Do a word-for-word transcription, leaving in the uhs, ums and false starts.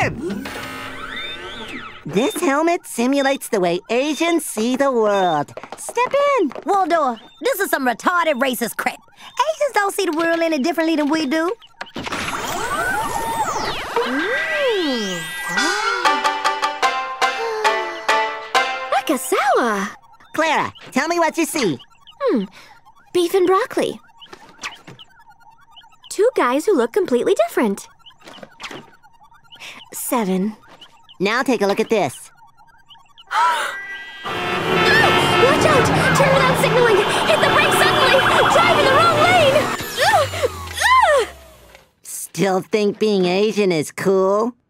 in! This helmet simulates the way Asians see the world. Step in. Waldor, this is some retarded racist crap. Asians don't see the world any differently than we do. Mm. Akasawa. Clara, tell me what you see. Hmm. Beef and broccoli. Two guys who look completely different. Seven. Now take a look at this. Ah! Watch out! Turn without signaling! Hit the brakes suddenly! Drive in the wrong lane! Ah! Ah! Still think being Asian is cool?